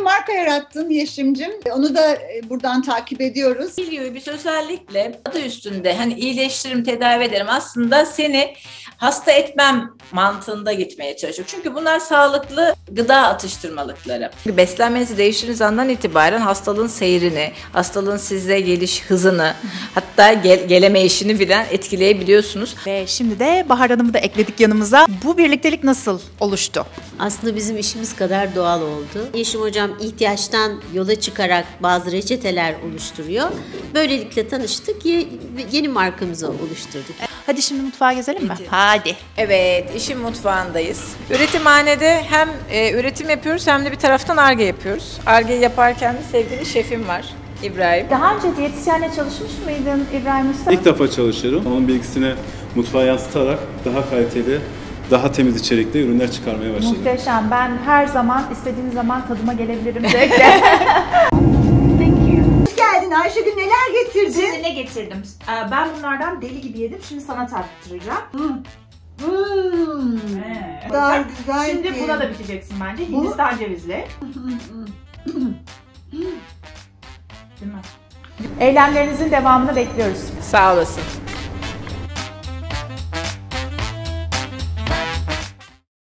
bir marka yarattın Yeşim'cim. Onu da buradan takip ediyoruz. Bilyoyu biz özellikle adı üstünde hani iyileştiririm, tedavi ederim. Aslında seni hasta etmem mantığında gitmeye çalışıyor. Çünkü bunlar sağlıklı gıda atıştırmalıkları. Beslenmenizi değiştirdiğiniz andan itibaren hastalığın seyrini, hastalığın size geliş hızını, hatta gelemeyişini bilen etkileyebiliyorsunuz. Ve şimdi de Bahar Hanım'ı da ekledik yanımıza. Bu birliktelik nasıl oluştu? Aslında bizim işimiz kadar doğal oldu. Yeşim Hocam ihtiyaçtan yola çıkarak bazı reçeteler oluşturuyor. Böylelikle tanıştık, yeni markamızı oluşturduk. Hadi şimdi mutfağa gezelim mi? Hadi. Evet, işin mutfağındayız. Üretimhanede hem üretim yapıyoruz hem de bir taraftan Ar-Ge yapıyoruz. Ar-Ge yaparken de sevgili şefim var, İbrahim. Daha önce diyetisyenle çalışmış mıydın İbrahim Usta? İlk defa çalışıyorum. Onun bilgisini mutfağa yansıtarak daha kaliteli, daha temiz içerikli ürünler çıkarmaya başladım. Muhteşem. Ben her zaman istediğim zaman tadıma gelebilirim zevkle. Hoş geldin Ayşegül, neler getirdin? Şimdi ne getirdim? Ben bunlardan deli gibi yedim. Şimdi sana tattıracağım. Daha güzel. Şimdi buna da biteceksin bence. Hindistan cevizli. Değil mi? Eylemlerinizin devamını bekliyoruz. Sağ olasın.